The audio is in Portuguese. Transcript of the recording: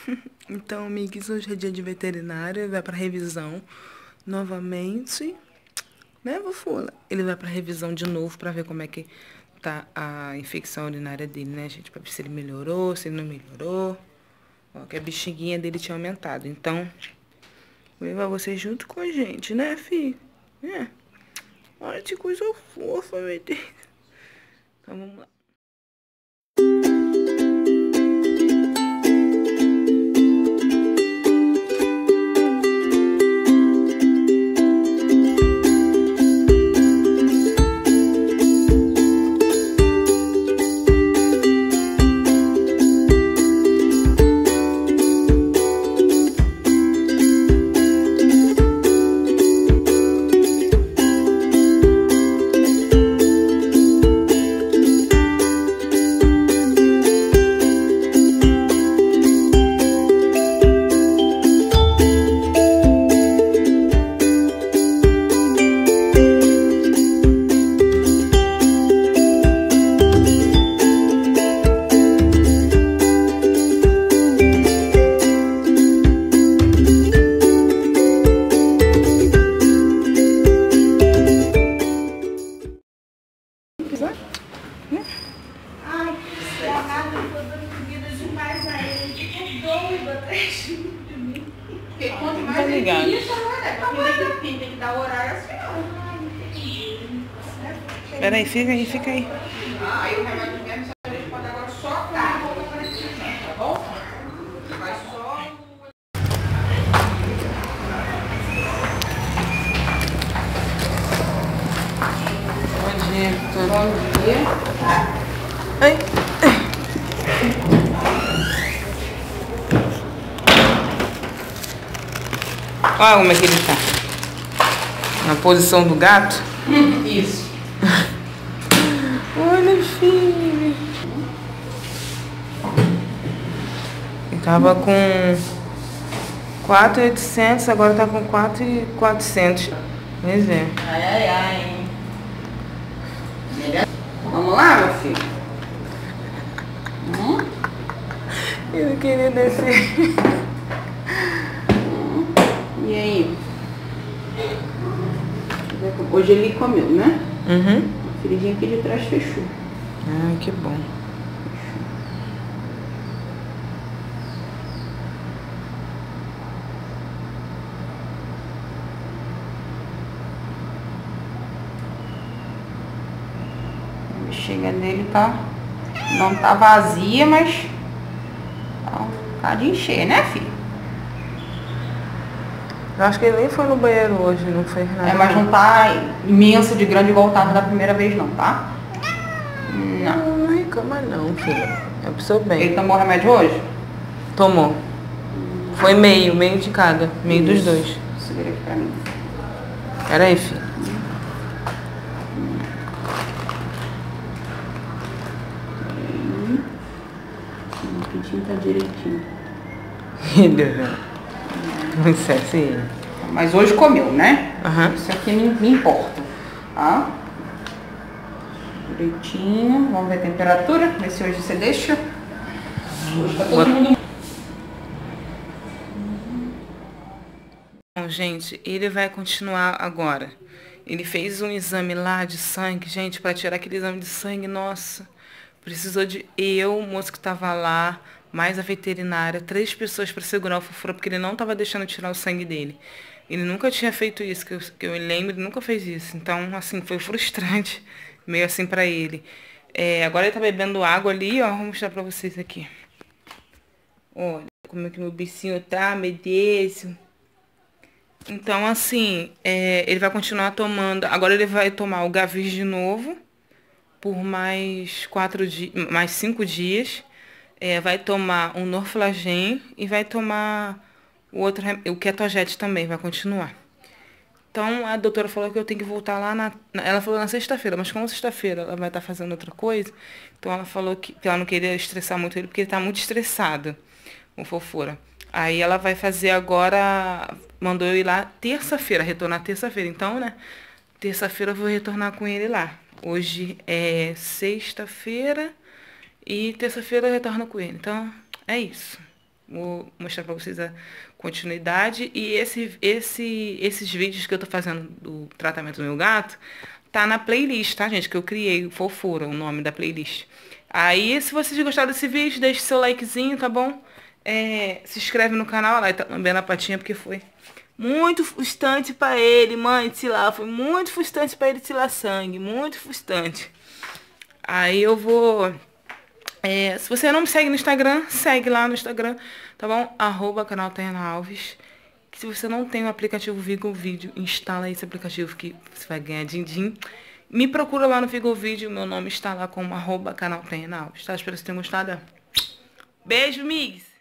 Então, amigos, hoje é dia de veterinário, ele vai pra revisão novamente, né, Fofula? Ele vai pra revisão de novo pra ver como é que tá a infecção urinária dele, né, gente? Pra ver se ele melhorou, se ele não melhorou. Ó, que a bexiguinha dele tinha aumentado. Então, vou levar você junto com a gente, né, filho? É. Olha que coisa fofa, meu Deus. Então, vamos lá. Ai, que danado, eu tô dando comida demais a ele. Tipo, doido atrás de mim. Porque quanto mais ele pinta, né? Porque ele tem que dar horário assim, ó. Ai, entendi. Peraí, fica aí. Aí o remédio mesmo, a gente pode agora só a roupa para esse tá bom? Vai só Bom dia, doutor. Bom dia. Ai. Olha como é que ele tá. Na posição do gato. Isso. Olha, filho. Ele tava com 4.800, agora tá com 4.400. Pois é. Ai, ai, ai. Vamos lá, meu filho? Eu não queria descer. E aí? Hoje ele comeu, né? Uhum. A feridinha aqui de trás fechou. Ah, que bom. A bexiga dele tá... Não tá vazia, mas... Tá de encher, né, filho? Eu acho que ele nem foi no banheiro hoje, não fez nada. É, mas não tá imenso de grande igual tava da primeira vez, não, tá? Não. Não reclama não, filho. É pro seu bem. Ele tomou remédio hoje? Tomou. Foi meio de cada. Meio dos dois. Segura aqui pra mim. Pera aí, filho. O pintinho tá direitinho. Isso é assim. Mas hoje comeu, né? Aham. Isso aqui me importa, tá? Direitinho. Vamos ver a temperatura. Ver se hoje você deixa. Hoje tá todo mundo... Bom, gente, ele vai continuar agora. Ele fez um exame lá de sangue, gente, para tirar aquele exame de sangue, nossa. Precisou de eu, o moço que estava lá, mais a veterinária, 3 pessoas para segurar o Fofura, porque ele não estava deixando tirar o sangue dele. Ele nunca tinha feito isso, que eu me lembro, ele nunca fez isso. Então, assim, foi frustrante, meio assim para ele. Agora ele tá bebendo água ali, ó, vou mostrar para vocês aqui. Olha como é que meu bichinho tá, meu Deus. Então, assim, ele vai continuar tomando. Agora ele vai tomar o Gavis de novo por mais 5 dias. Vai tomar um Norflagen e vai tomar o Ketojet também, vai continuar. Então, a doutora falou que eu tenho que voltar lá ela falou na sexta-feira, mas como sexta-feira ela vai estar fazendo outra coisa, então ela falou que ela não queria estressar muito ele, porque ele está muito estressado, o Fofura. Aí ela vai fazer agora, mandou eu ir lá terça-feira, retornar terça-feira. Então, né, terça-feira eu vou retornar com ele lá. Hoje é sexta-feira e terça-feira eu retorno com ele. Então, é isso. Vou mostrar pra vocês a continuidade. E esses vídeos que eu tô fazendo do tratamento do meu gato, tá na playlist, tá, gente? Que eu criei, Fofura, o nome da playlist. Aí, se vocês gostaram desse vídeo, deixe seu likezinho, tá bom? Se inscreve no canal, lá, tá lambendo a patinha, porque foi muito frustrante pra ele, mãe, tirar. Foi muito frustrante pra ele tirar sangue, muito frustrante. Aí eu vou... se você não me segue no Instagram, segue lá no Instagram, tá bom? @canal Tayana Alves. Se você não tem o aplicativo Vigo Vídeo, instala esse aplicativo que você vai ganhar din-din. Me procura lá no Vigo Vídeo, meu nome está lá como @canal Tayana Alves, tá? Espero que vocês tenham gostado. Beijo, migs!